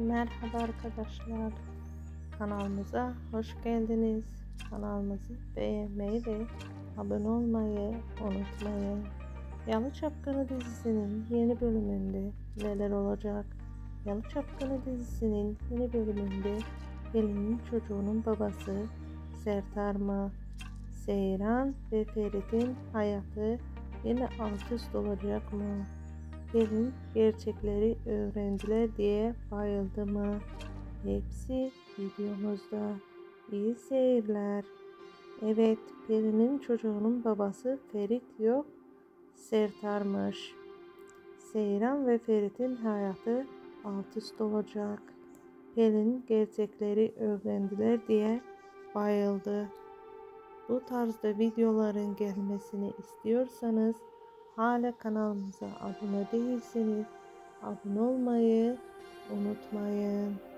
Merhaba arkadaşlar. Kanalımıza hoş geldiniz. Kanalımızı beğenmeyi ve abone olmayı unutmayın. Yalı Çapkını dizisinin yeni bölümünde neler olacak? Yalı Çapkını dizisinin yeni bölümünde Pelin'in çocuğunun babası Sertar mı? Seyran ve Ferit'in hayatı yine alt üst olacak mı? Pelin gerçekleri öğrendiler diye bayıldı mı? Hepsi videomuzda. İyi seyirler. Evet, Pelin'in çocuğunun babası Ferit yok, Sertar'mış. Seyran ve Ferit'in hayatı alt üst olacak. Pelin gerçekleri öğrendiler diye bayıldı. Bu tarzda videoların gelmesini istiyorsanız hala kanalımıza abone değilseniz abone olmayı unutmayın.